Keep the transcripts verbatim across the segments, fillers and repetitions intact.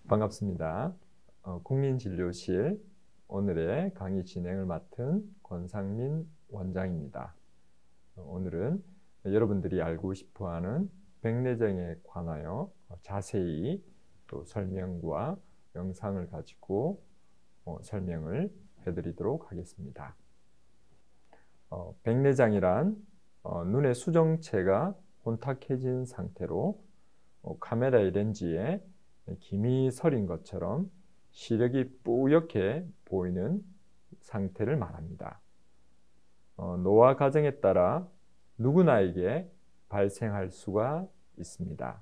반갑습니다. 어, 국민진료실 오늘의 강의 진행을 맡은 권상민 원장입니다. 어, 오늘은 여러분들이 알고 싶어하는 백내장에 관하여 자세히 또 설명과 영상을 가지고 어, 설명을 해드리도록 하겠습니다. 어, 백내장이란 어, 눈의 수정체가 혼탁해진 상태로 어, 카메라의 렌즈에 김이 서린 것처럼 시력이 뿌옇게 보이는 상태를 말합니다. 어, 노화 과정에 따라 누구나에게 발생할 수가 있습니다.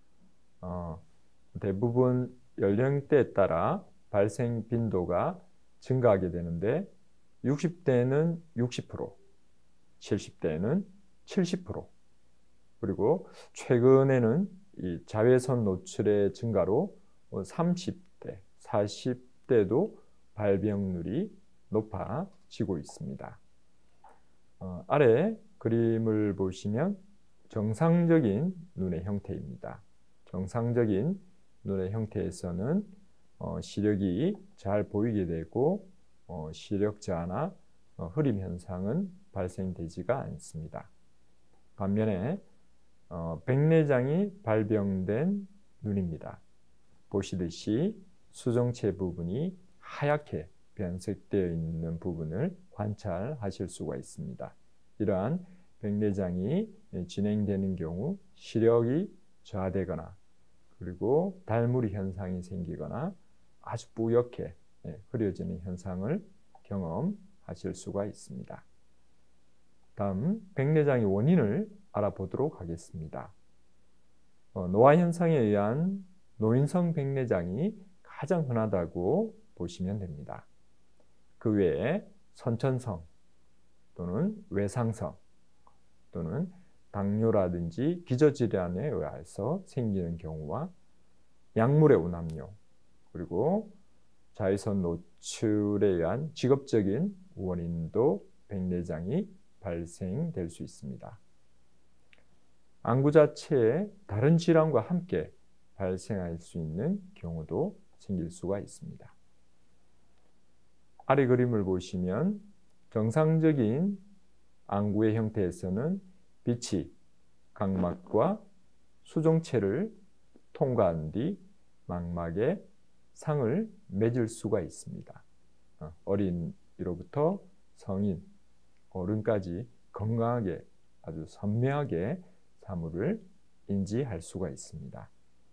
어, 대부분 연령대에 따라 발생 빈도가 증가하게 되는데 육십 대에는 육십 퍼센트, 칠십 대에는 칠십 퍼센트, 그리고 최근에는 이 자외선 노출의 증가로 삼십 대, 사십 대도 발병률이 높아지고 있습니다. 어, 아래 그림을 보시면 정상적인 눈의 형태입니다. 정상적인 눈의 형태에서는 어, 시력이 잘 보이게 되고 어, 시력저하나 어, 흐림 현상은 발생되지가 않습니다. 반면에 어, 백내장이 발병된 눈입니다. 보시듯이 수정체 부분이 하얗게 변색되어 있는 부분을 관찰하실 수가 있습니다. 이러한 백내장이 진행되는 경우 시력이 저하되거나 그리고 달무리 현상이 생기거나 아주 뿌옇게 흐려지는 현상을 경험하실 수가 있습니다. 다음 백내장의 원인을 알아보도록 하겠습니다. 어, 노화 현상에 의한 노인성 백내장이 가장 흔하다고 보시면 됩니다. 그 외에 선천성 또는 외상성 또는 당뇨라든지 기저질환에 의해서 생기는 경우와 약물의 오남용 그리고 자외선 노출에 의한 직업적인 원인도 백내장이 발생될 수 있습니다. 안구 자체에 다른 질환과 함께 발생할 수 있는 경우도 생길 수가 있습니다. 아래 그림을 보시면 정상적인 안구의 형태에서는 빛이 각막과 수정체를 통과한 뒤 망막에 상을 맺을 수가 있습니다. 어린이로부터 성인, 어른까지 건강하게 아주 선명하게 사물을 인지할 수가 있습니다.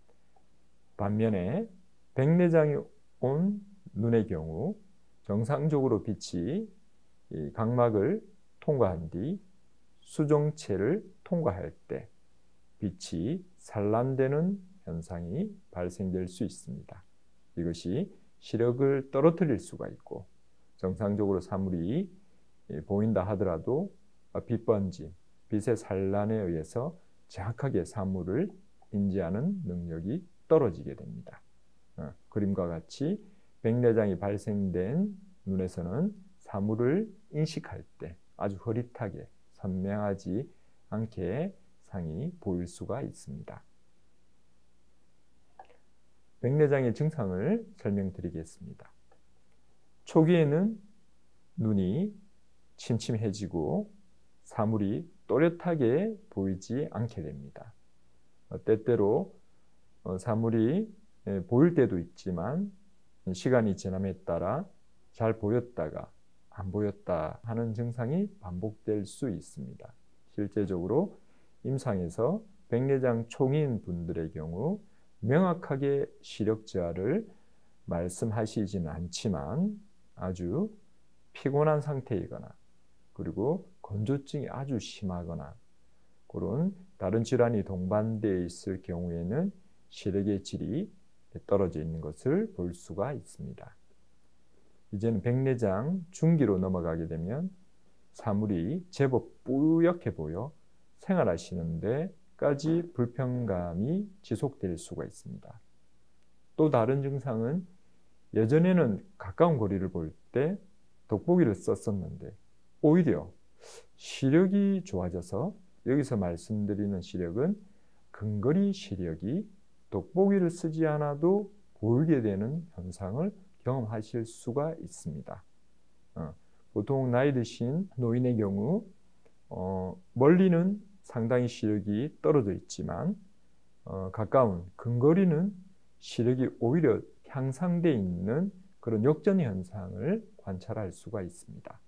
반면에 백내장이 온 눈의 경우 정상적으로 빛이 이 각막을 통과한 뒤 수정체를 통과할 때 빛이 산란되는 현상이 발생될 수 있습니다. 이것이 시력을 떨어뜨릴 수가 있고 정상적으로 사물이 보인다 하더라도 빛번짐, 빛의 산란에 의해서 정확하게 사물을 인지하는 능력이 떨어지게 됩니다. 어, 그림과 같이 백내장이 발생된 눈에서는 사물을 인식할 때 아주 흐릿하게 선명하지 않게 상이 보일 수가 있습니다. 백내장의 증상을 설명드리겠습니다. 초기에는 눈이 침침해지고 사물이 또렷하게 보이지 않게 됩니다. 때때로 사물이 보일 때도 있지만 시간이 지남에 따라 잘 보였다가 안 보였다 하는 증상이 반복될 수 있습니다. 실제적으로 임상에서 백내장 초기인 분들의 경우 명확하게 시력 저하를 말씀하시지는 않지만 아주 피곤한 상태이거나 그리고 건조증이 아주 심하거나 그런 다른 질환이 동반되어 있을 경우에는 시력의 질이 떨어져 있는 것을 볼 수가 있습니다. 이제는 백내장 중기로 넘어가게 되면 사물이 제법 뿌옇게 보여 생활하시는 데까지 불편감이 지속될 수가 있습니다. 또 다른 증상은 예전에는 가까운 거리를 볼 때 돋보기를 썼었는데 오히려 시력이 좋아져서 여기서 말씀드리는 시력은 근거리 시력이 돋보기를 쓰지 않아도 보이게 되는 현상을 경험하실 수가 있습니다. 어, 보통 나이 드신 노인의 경우 어, 멀리는 상당히 시력이 떨어져 있지만 어, 가까운 근거리는 시력이 오히려 향상되어 있는 그런 역전 현상을 관찰할 수가 있습니다.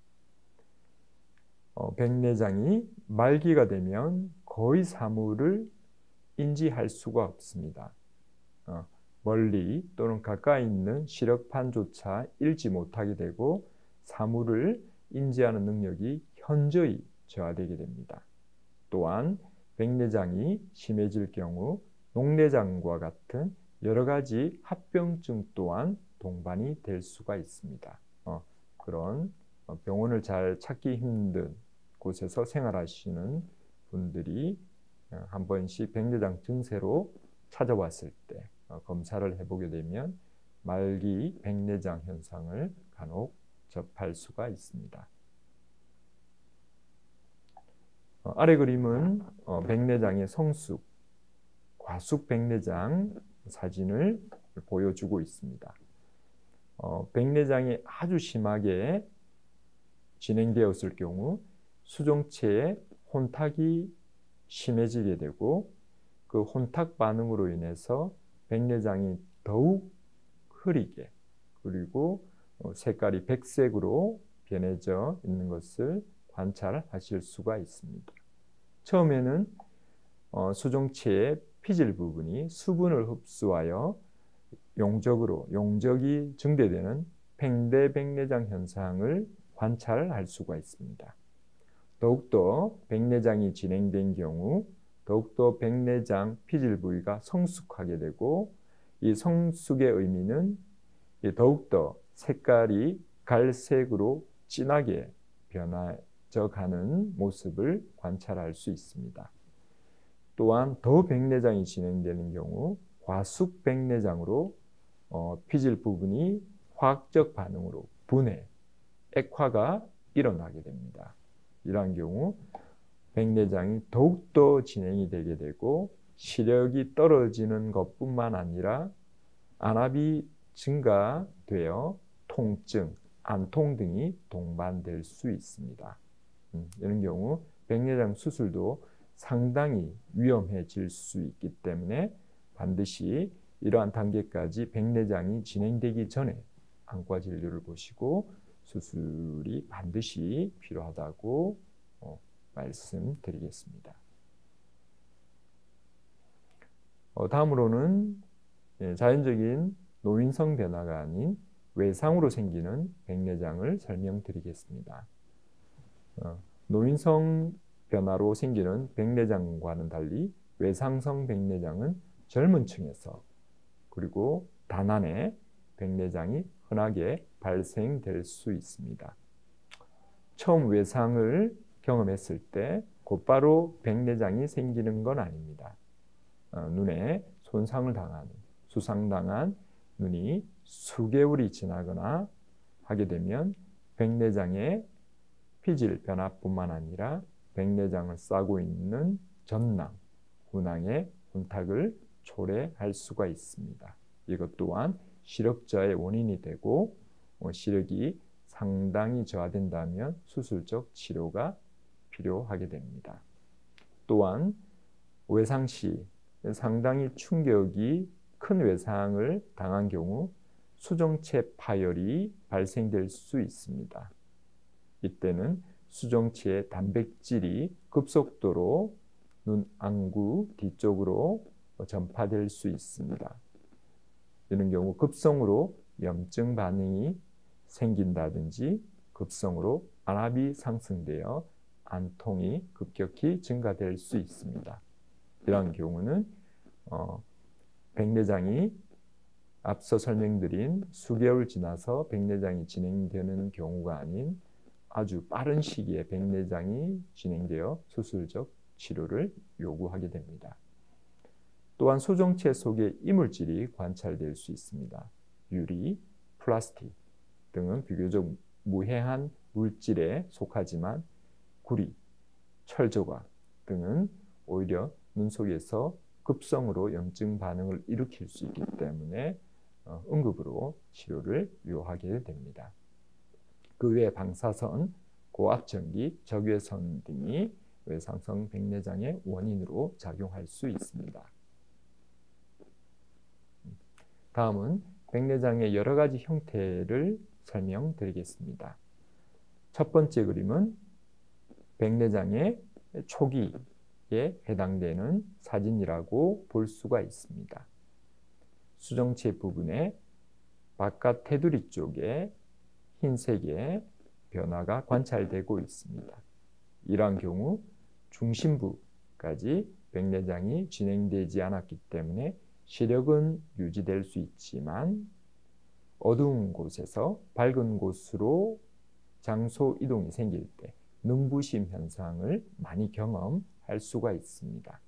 어, 백내장이 말기가 되면 거의 사물을 인지할 수가 없습니다. 어, 멀리 또는 가까이 있는 시력판조차 읽지 못하게 되고 사물을 인지하는 능력이 현저히 저하되게 됩니다. 또한 백내장이 심해질 경우 녹내장과 같은 여러 가지 합병증 또한 동반이 될 수가 있습니다. 어, 그런 병원을 잘 찾기 힘든 곳에서 생활하시는 분들이 한 번씩 백내장 증세로 찾아왔을 때 검사를 해보게 되면 말기 백내장 현상을 간혹 접할 수가 있습니다. 아래 그림은 백내장의 성숙, 과숙 백내장 사진을 보여주고 있습니다. 어, 백내장이 아주 심하게 진행되었을 경우 수정체에 혼탁이 심해지게 되고 그 혼탁 반응으로 인해서 백내장이 더욱 흐리게 그리고 색깔이 백색으로 변해져 있는 것을 관찰하실 수가 있습니다. 처음에는 어, 수정체의 피질 부분이 수분을 흡수하여 용적으로 용적이 증대되는 팽대백내장 현상을 관찰할 수가 있습니다. 더욱더 백내장이 진행된 경우 더욱더 백내장 피질 부위가 성숙하게 되고 이 성숙의 의미는 더욱더 색깔이 갈색으로 진하게 변해져 가는 모습을 관찰할 수 있습니다. 또한 더 백내장이 진행되는 경우 과숙 백내장으로 어, 피질 부분이 화학적 반응으로 분해, 액화가 일어나게 됩니다. 이러한 경우 백내장이 더욱더 진행이 되게 되고 시력이 떨어지는 것뿐만 아니라 안압이 증가되어 통증, 안통 등이 동반될 수 있습니다. 음, 이런 경우 백내장 수술도 상당히 위험해질 수 있기 때문에 반드시 이러한 단계까지 백내장이 진행되기 전에 안과 진료를 보시고 수술이 반드시 필요하다고 어, 말씀드리겠습니다. 어, 다음으로는 예, 자연적인 노인성 변화가 아닌 외상으로 생기는 백내장을 설명드리겠습니다. 어, 노인성 변화로 생기는 백내장과는 달리 외상성 백내장은 젊은 층에서 그리고 단안에 백내장이 흔하게 발생될 수 있습니다. 처음 외상을 경험했을 때 곧바로 백내장이 생기는 건 아닙니다. 어, 눈에 손상을 당한, 수상당한 눈이 수개월이 지나거나 하게 되면 백내장의 피질 변화뿐만 아니라 백내장을 싸고 있는 전낭, 후낭의 혼탁을 초래할 수가 있습니다. 이것 또한 시력저하의 원인이 되고 시력이 상당히 저하된다면 수술적 치료가 필요하게 됩니다. 또한 외상 시 상당히 충격이 큰 외상을 당한 경우 수정체 파열이 발생될 수 있습니다. 이때는 수정체의 단백질이 급속도로 눈 안구 뒤쪽으로 전파될 수 있습니다. 이런 경우 급성으로 염증 반응이 생긴다든지 급성으로 안압이 상승되어 안통이 급격히 증가될 수 있습니다. 이러한 경우는 어, 백내장이 앞서 설명드린 수개월 지나서 백내장이 진행되는 경우가 아닌 아주 빠른 시기에 백내장이 진행되어 수술적 치료를 요구하게 됩니다. 또한 수정체 속에 이물질이 관찰될 수 있습니다. 유리, 플라스틱 등은 비교적 무해한 물질에 속하지만 구리, 철조각 등은 오히려 눈 속에서 급성으로 염증 반응을 일으킬 수 있기 때문에 어, 응급으로 치료를 요하게 됩니다. 그 외에 방사선, 고압전기, 적외선 등이 외상성 백내장의 원인으로 작용할 수 있습니다. 다음은 백내장의 여러 가지 형태를 설명드리겠습니다. 첫 번째 그림은 백내장의 초기에 해당되는 사진이라고 볼 수가 있습니다. 수정체 부분의 바깥 테두리 쪽에 흰색의 변화가 관찰되고 있습니다. 이러한 경우 중심부까지 백내장이 진행되지 않았기 때문에 시력은 유지될 수 있지만 어두운 곳에서 밝은 곳으로 장소 이동이 생길 때 눈부심 현상을 많이 경험할 수가 있습니다.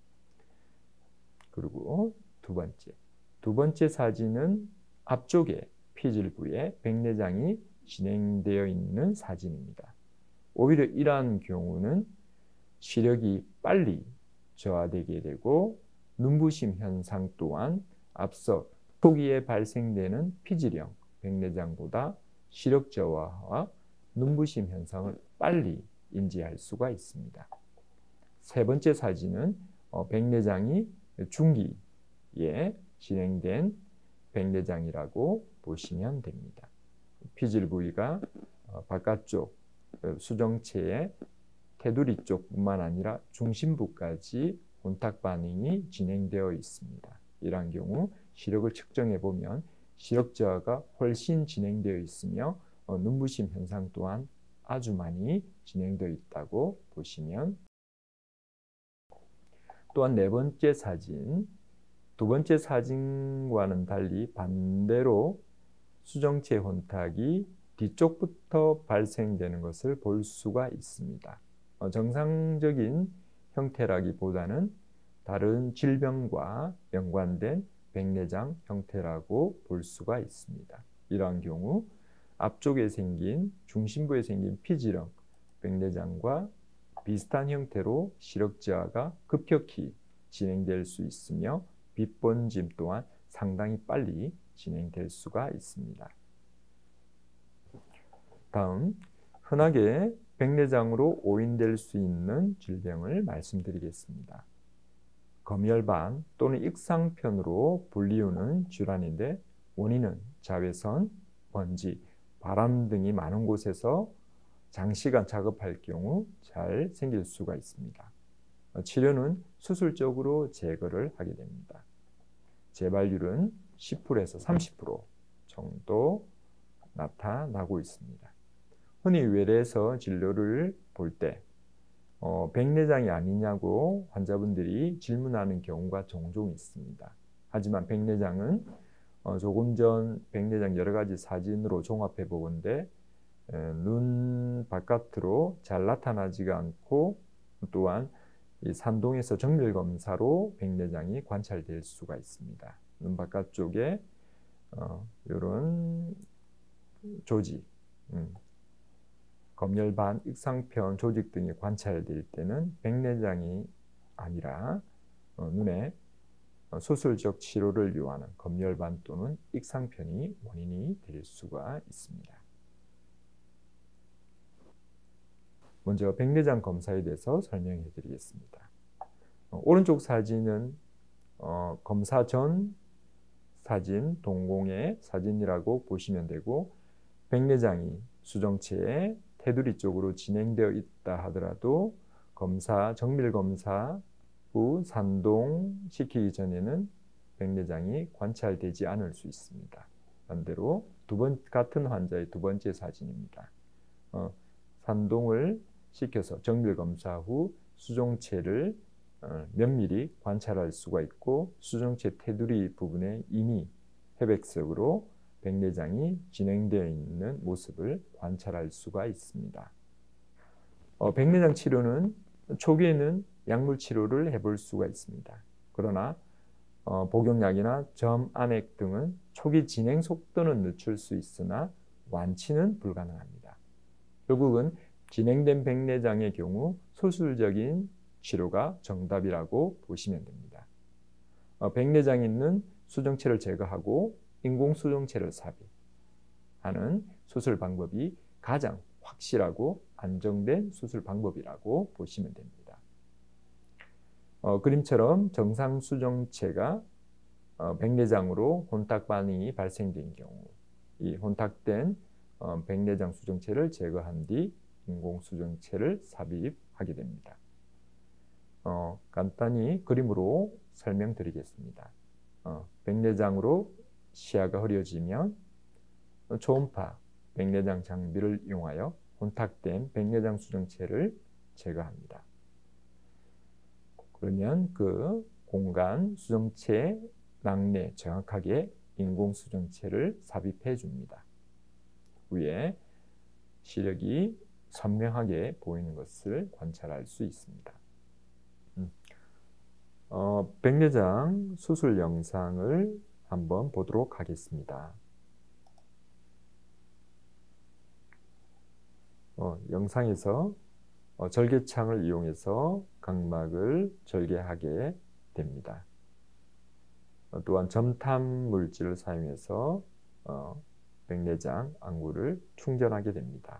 그리고 두 번째, 두 번째 사진은 앞쪽에 피질부에 백내장이 진행되어 있는 사진입니다. 오히려 이러한 경우는 시력이 빨리 저하되게 되고 눈부심 현상 또한 앞서 초기에 발생되는 피질형 백내장보다 시력 저하와 눈부심 현상을 빨리 인지할 수가 있습니다. 세 번째 사진은 백내장이 중기에 진행된 백내장이라고 보시면 됩니다. 피질 부위가 바깥쪽 수정체의 테두리 쪽뿐만 아니라 중심부까지 혼탁 반응이 진행되어 있습니다. 이러한 경우 시력을 측정해 보면 시력 저하가 훨씬 진행되어 있으며 어, 눈부심 현상 또한 아주 많이 진행되어 있다고 보시면. 또한 네 번째 사진, 두 번째 사진과는 달리 반대로 수정체 혼탁이 뒤쪽부터 발생되는 것을 볼 수가 있습니다. 어, 정상적인 형태라기보다는 다른 질병과 연관된 백내장 형태라고 볼 수가 있습니다. 이러한 경우 앞쪽에 생긴 중심부에 생긴 피질형 백내장과 비슷한 형태로 시력 저하가 급격히 진행될 수 있으며 빛번짐 또한 상당히 빨리 진행될 수가 있습니다. 다음, 흔하게 백내장으로 오인될 수 있는 질병을 말씀드리겠습니다. 검열반 또는 익상편으로 불리우는 질환인데 원인은 자외선, 먼지, 바람 등이 많은 곳에서 장시간 작업할 경우 잘 생길 수가 있습니다. 치료는 수술적으로 제거를 하게 됩니다. 재발률은 십 퍼센트에서 삼십 퍼센트 정도 나타나고 있습니다. 흔히 외래에서 진료를 볼 때 어, 백내장이 아니냐고 환자분들이 질문하는 경우가 종종 있습니다. 하지만 백내장은 어, 조금 전 백내장 여러 가지 사진으로 종합해 보건대 에, 눈 바깥으로 잘 나타나지가 않고 또한 이 산동에서 정밀 검사로 백내장이 관찰될 수가 있습니다. 눈 바깥쪽에 어, 이런 조직, 음, 검열반, 익상편 조직 등이 관찰될 때는 백내장이 아니라 어, 눈에 어, 수술적 치료를 요하는 검열반 또는 익상편이 원인이 될 수가 있습니다. 먼저 백내장 검사에 대해서 설명해 드리겠습니다. 어, 오른쪽 사진은 어, 검사 전 사진, 동공의 사진이라고 보시면 되고 백내장이 수정체의 테두리 쪽으로 진행되어 있다 하더라도 검사, 정밀 검사 후 산동시키기 전에는 백내장이 관찰되지 않을 수 있습니다. 반대로 두 번, 같은 환자의 두 번째 사진입니다. 어, 산동을 시켜서 정밀 검사 후 수정체를 어, 면밀히 관찰할 수가 있고 수정체 테두리 부분에 이미 회백석으로 백내장이 진행되어 있는 모습을 관찰할 수가 있습니다. 어, 백내장 치료는 초기에는 약물 치료를 해볼 수가 있습니다. 그러나 어, 복용약이나 점 안액 등은 초기 진행 속도는 늦출 수 있으나 완치는 불가능합니다. 결국은 진행된 백내장의 경우 수술적인 치료가 정답이라고 보시면 됩니다. 어, 백내장 있는 수정체를 제거하고 인공수정체를 삽입하는 수술 방법이 가장 확실하고 안정된 수술 방법이라고 보시면 됩니다. 어, 그림처럼 정상 수정체가 어, 백내장으로 혼탁 반응이 발생된 경우 이 혼탁된 어, 백내장 수정체를 제거한 뒤 인공수정체를 삽입하게 됩니다. 어, 간단히 그림으로 설명드리겠습니다. 어, 백내장으로 시야가 흐려지면 초음파 백내장 장비를 이용하여 혼탁된 백내장 수정체를 제거합니다. 그러면 그 공간 수정체 낭내 정확하게 인공수정체를 삽입해 줍니다. 위에 시력이 선명하게 보이는 것을 관찰할 수 있습니다. 음. 어, 백내장 수술 영상을 한번 보도록 하겠습니다. 어, 영상에서 어, 절개창을 이용해서 각막을 절개하게 됩니다. 어, 또한 점탐 물질을 사용해서 어, 백내장 안구를 충전하게 됩니다.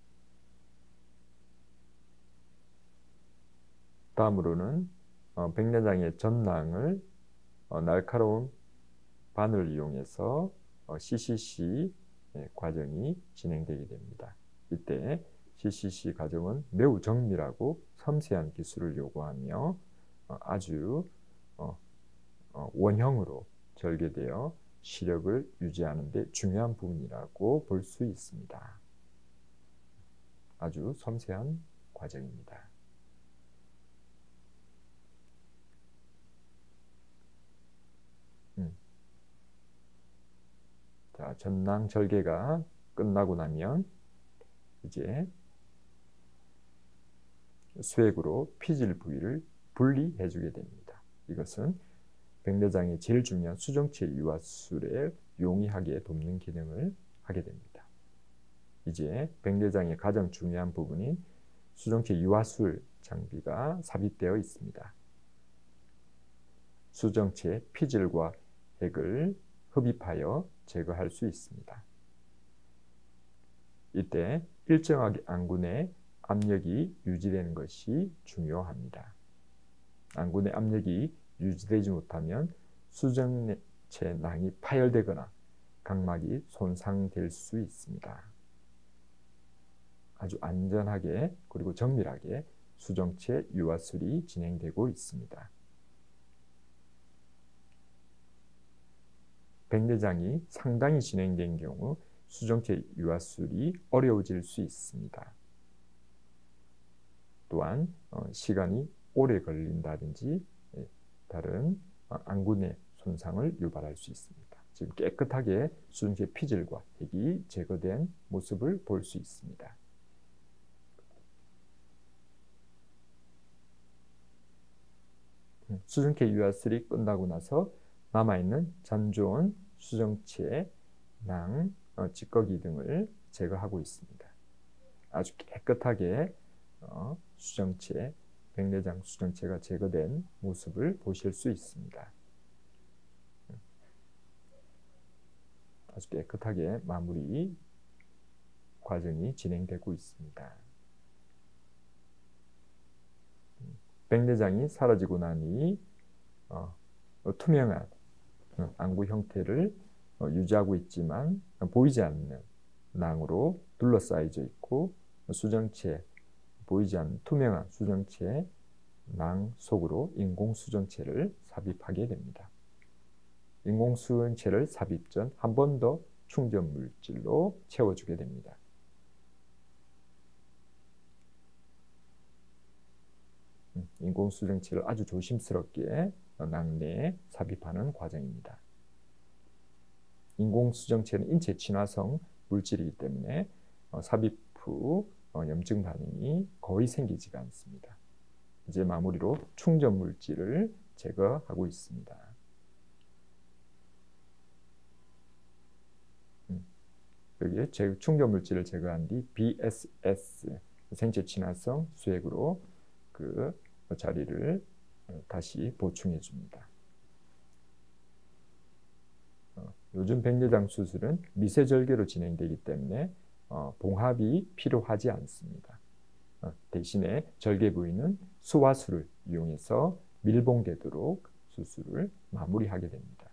다음으로는 어, 백내장의 전낭을 어, 날카로운 바늘 이용해서 어, 씨씨씨 예, 과정이 진행되게 됩니다. 이때 씨씨씨 과정은 매우 정밀하고 섬세한 기술을 요구하며 어, 아주 어, 어, 원형으로 절개되어 시력을 유지하는 데 중요한 부분이라고 볼 수 있습니다. 아주 섬세한 과정입니다. 음. 자, 전낭 절개가 끝나고 나면 이제 수액으로 피질 부위를 분리해 주게 됩니다. 이것은 백내장의 제일 중요한 수정체 유화술에 용이하게 돕는 기능을 하게 됩니다. 이제 백내장의 가장 중요한 부분인 수정체 유화술 장비가 삽입되어 있습니다. 수정체 피질과 핵을 흡입하여 제거할 수 있습니다. 이때 일정하게 안구 내 압력이 유지되는 것이 중요합니다. 안구 내 압력이 유지되지 못하면 수정체 낭이 파열되거나 각막이 손상될 수 있습니다. 아주 안전하게 그리고 정밀하게 수정체 유화술이 진행되고 있습니다. 백내장이 상당히 진행된 경우 수정체 유화술이 어려워질 수 있습니다. 또한 시간이 오래 걸린다든지 다른 안구 내 손상을 유발할 수 있습니다. 지금 깨끗하게 수정체 피질과 핵이 제거된 모습을 볼 수 있습니다. 수정체 유화술이 끝나고 나서 남아있는 잔존 수정체, 낭, 어, 찌꺼기 등을 제거하고 있습니다. 아주 깨끗하게 어, 수정체, 백내장 수정체가 제거된 모습을 보실 수 있습니다. 아주 깨끗하게 마무리 과정이 진행되고 있습니다. 백내장이 사라지고 나니 어, 어, 투명한 어, 안구 형태를 어, 유지하고 있지만 어, 보이지 않는 낭으로 둘러싸여져 있고 수정체, 보이지 않는 투명한 수정체 낭 속으로 인공수정체를 삽입하게 됩니다. 인공수정체를 삽입 전 한 번 더 충전 물질로 채워주게 됩니다. 인공수정체를 아주 조심스럽게 낭내에 삽입하는 과정입니다. 인공수정체는 인체 친화성 물질이기 때문에 삽입 후 염증 반응이 거의 생기지가 않습니다. 이제 마무리로 충전 물질을 제거하고 있습니다. 여기에 충전 물질을 제거한 뒤 비에스에스 생체 친화성 수액으로 그 자리를 다시 보충해 줍니다. 요즘 백내장 수술은 미세절개로 진행되기 때문에 어, 봉합이 필요하지 않습니다. 어, 대신에 절개 부위는 수화술을 이용해서 밀봉되도록 수술을 마무리하게 됩니다.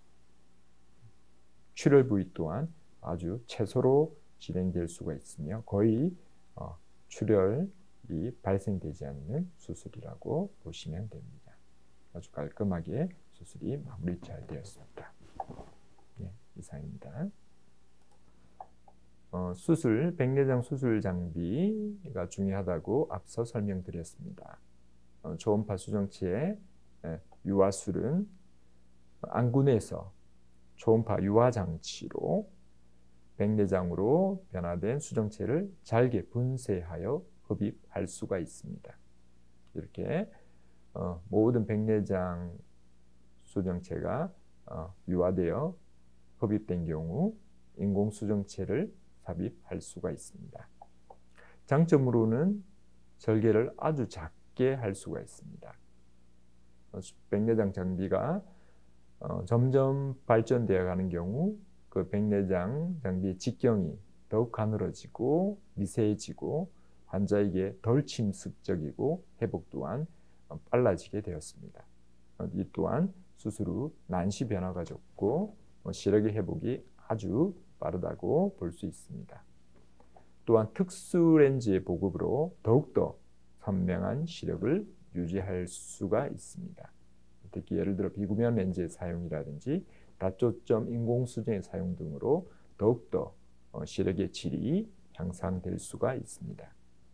출혈 부위 또한 아주 최소로 진행될 수가 있으며 거의 어, 출혈이 발생되지 않는 수술이라고 보시면 됩니다. 아주 깔끔하게 수술이 마무리 잘 되었습니다. 네, 이상입니다. 어, 수술, 백내장 수술 장비가 중요하다고 앞서 설명드렸습니다. 어, 초음파 수정체의 유화술은 안구내에서 초음파 유화 장치로 백내장으로 변화된 수정체를 잘게 분쇄하여 흡입할 수가 있습니다. 이렇게 어, 모든 백내장 수정체가 어, 유화되어 흡입된 경우 인공수정체를 삽입할 수가 있습니다. 장점으로는 절개를 아주 작게 할 수가 있습니다. 어, 백내장 장비가 어, 점점 발전되어 가는 경우 그 백내장 장비의 직경이 더욱 가늘어지고 미세해지고 환자에게 덜 침습적이고 회복 또한 빨라지게 되었습니다. 어, 이 또한 수술 후 난시 변화가 적고 어, 시력의 회복이 아주 빠르다고 볼 수 있습니다. 또한 특수 렌즈의 보급으로 더욱더 선명한 시력을 유지할 수가 있습니다. 특히 예를 들어 비구면 렌즈의 사용이라든지 다초점 인공수정의 사용 등으로 더욱더 시력의 질이 향상될 수가 있습니다.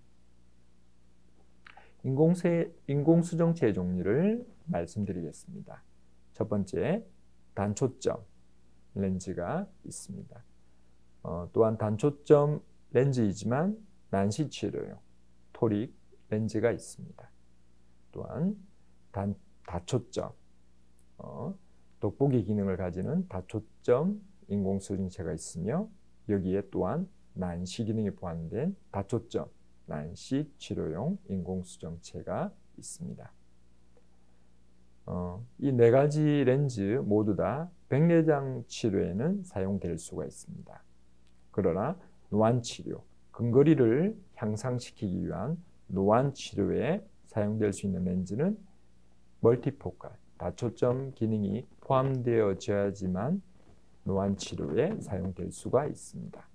인공세, 인공수정체의 종류를 말씀드리겠습니다. 첫 번째, 단초점 렌즈가 있습니다. 어, 또한 단초점 렌즈이지만 난시 치료용 토릭 렌즈가 있습니다. 또한 단, 다초점, 어, 돋보기 기능을 가지는 다초점 인공수정체가 있으며 여기에 또한 난시 기능이 포함된 다초점 난시 치료용 인공수정체가 있습니다. 어, 이 네 가지 렌즈 모두 다 백내장 치료에는 사용될 수가 있습니다. 그러나 노안치료, 근거리를 향상시키기 위한 노안치료에 사용될 수 있는 렌즈는 멀티포칼, 다초점 기능이 포함되어져야지만 노안치료에 사용될 수가 있습니다.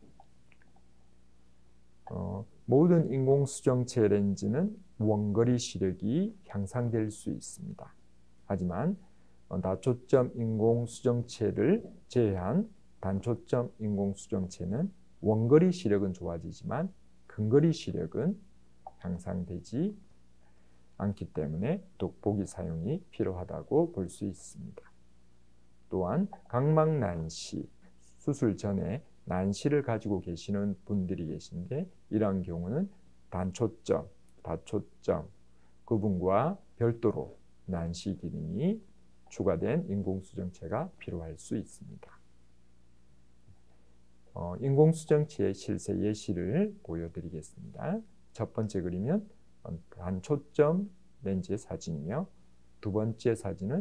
어, 모든 인공수정체 렌즈는 원거리 시력이 향상될 수 있습니다. 하지만 다초점 인공수정체를 제외한 단초점 인공수정체는 원거리 시력은 좋아지지만 근거리 시력은 향상되지 않기 때문에 돋보기 사용이 필요하다고 볼 수 있습니다. 또한 각막난시, 수술 전에 난시를 가지고 계시는 분들이 계신데 이러한 경우는 단초점, 다초점 그분과 별도로 난시 기능이 추가된 인공수정체가 필요할 수 있습니다. 어, 인공수정체의 실제 예시를 보여드리겠습니다. 첫 번째 그림은 단초점 렌즈의 사진이며 두 번째 사진은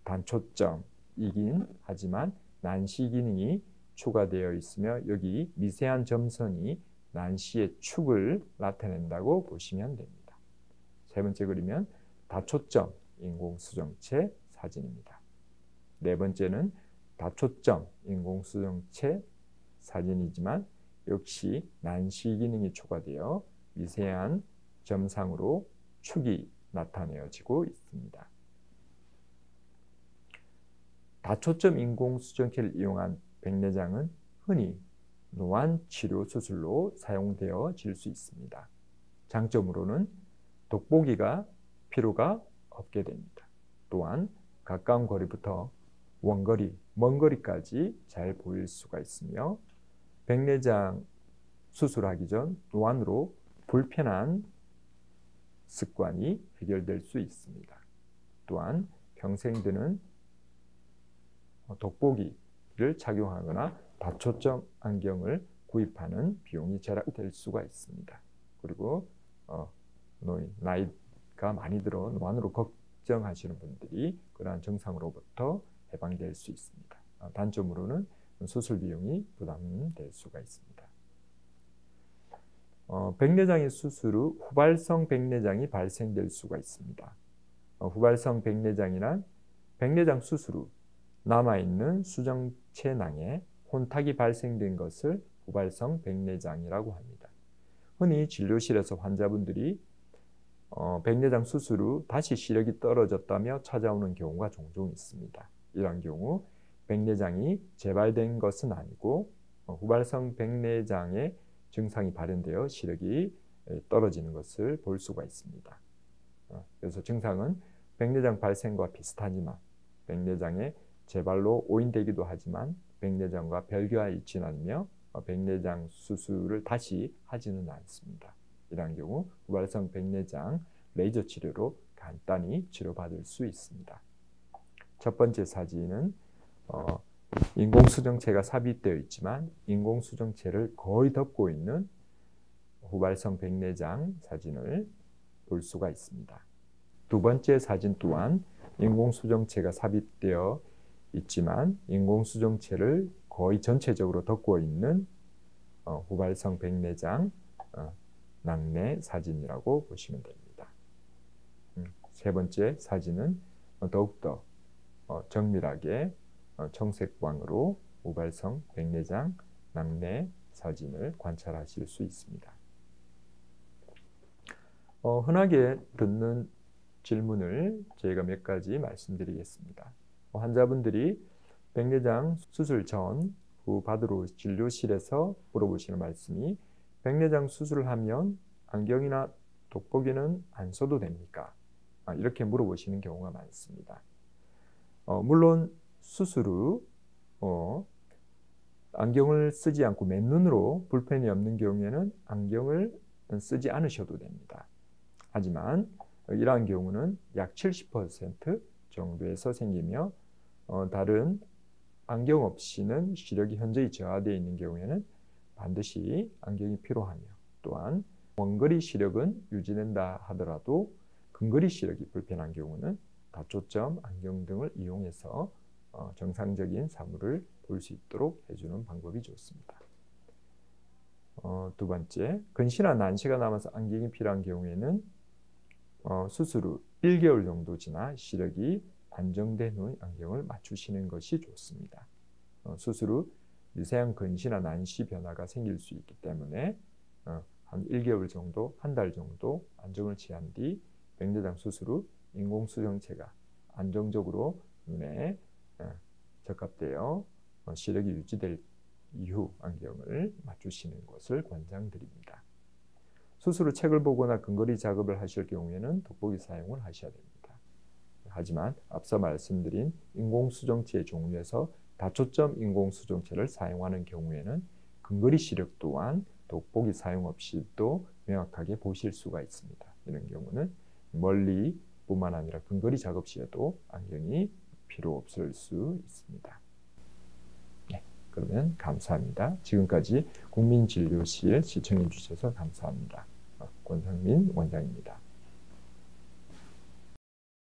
단초점이긴 하지만 난시 기능이 추가되어 있으며 여기 미세한 점선이 난시의 축을 나타낸다고 보시면 됩니다. 세 번째 그림은 다초점 인공수정체 사진입니다. 네 번째는 다초점 인공수정체 사진이지만 역시 난시 기능이 추가되어 미세한 점상으로 축이 나타내어지고 있습니다. 다초점 인공수정체를 이용한 백내장은 흔히 노안 치료 수술로 사용되어질 수 있습니다. 장점으로는 돋보기가 필요가 없게 됩니다. 또한 가까운 거리부터 원거리, 먼 거리까지 잘 보일 수가 있으며 백내장 수술하기 전 노안으로 불편한 습관이 해결될 수 있습니다. 또한 평생 드는 돋보기를 착용하거나 다초점 안경을 구입하는 비용이 절약될 수가 있습니다. 그리고 어, 노인, 나이가 많이 들어 노안으로 걱정하시는 분들이 그러한 증상으로부터 해방될 수 있습니다. 단점으로는 수술 비용이 부담될 수가 있습니다. 어, 백내장의 수술 후 후발성 백내장이 발생될 수가 있습니다. 어, 후발성 백내장이란 백내장 수술 후 남아있는 수정체낭에 혼탁이 발생된 것을 후발성 백내장이라고 합니다. 흔히 진료실에서 환자분들이 어, 백내장 수술 후 다시 시력이 떨어졌다며 찾아오는 경우가 종종 있습니다. 이러한 경우 백내장이 재발된 것은 아니고 어, 후발성 백내장의 증상이 발현되어 시력이 떨어지는 것을 볼 수가 있습니다. 어, 그래서 증상은 백내장 발생과 비슷하지만 백내장의 재발로 오인되기도 하지만 백내장과 별개와 있지는 않으며 백내장 수술을 다시 하지는 않습니다. 이러한 경우 후발성 백내장 레이저 치료로 간단히 치료받을 수 있습니다. 첫 번째 사진은 어, 인공수정체가 삽입되어 있지만 인공수정체를 거의 덮고 있는 후발성 백내장 사진을 볼 수가 있습니다. 두 번째 사진 또한 인공수정체가 삽입되어 있지만 인공수정체를 거의 전체적으로 덮고 있는 어, 후발성 백내장 어, 낙내 사진이라고 보시면 됩니다. 음, 세 번째 사진은 더욱더 어, 정밀하게 어, 청색광으로 후발성 백내장 낙내 사진을 관찰하실 수 있습니다. 어, 흔하게 듣는 질문을 저희가 몇 가지 말씀드리겠습니다. 어, 환자분들이 백내장 수술 전, 후 받으러 진료실에서 물어보시는 말씀이 백내장 수술을 하면 안경이나 돋보기는 안 써도 됩니까? 아, 이렇게 물어보시는 경우가 많습니다. 어, 물론 수술 후 어, 안경을 쓰지 않고 맨눈으로 불편이 없는 경우에는 안경을 쓰지 않으셔도 됩니다. 하지만 이러한 경우는 약 칠십 퍼센트 정도에서 생기며 어, 다른 안경 없이는 시력이 현저히 저하되어 있는 경우에는 반드시 안경이 필요하며 또한 원거리 시력은 유지된다 하더라도 근거리 시력이 불편한 경우는 다초점 안경 등을 이용해서 어, 정상적인 사물을 볼 수 있도록 해주는 방법이 좋습니다. 어, 두 번째, 근시나 난시가 남아서 안경이 필요한 경우에는 어, 수술 후 일 개월 정도 지나 시력이 안정된 후 안경을 맞추시는 것이 좋습니다. 어, 수술 후 미세한 근시나 난시 변화가 생길 수 있기 때문에 어, 한 일 개월 정도, 한 달 정도 안정을 취한 뒤 백내장 수술 후 인공수정체가 안정적으로 눈에 어, 적합되어 어, 시력이 유지될 이후 안경을 맞추시는 것을 권장드립니다. 수술 후 책을 보거나 근거리 작업을 하실 경우에는 돋보기 사용을 하셔야 됩니다. 하지만 앞서 말씀드린 인공수정체의 종류에서 다초점 인공수정체를 사용하는 경우에는 근거리 시력 또한 돋보기 사용 없이도 명확하게 보실 수가 있습니다. 이런 경우는 멀리 뿐만 아니라 근거리 작업 시에도 안경이 필요 없을 수 있습니다. 네, 그러면 감사합니다. 지금까지 국민진료실 시청해 주셔서 감사합니다. 권상민 원장입니다.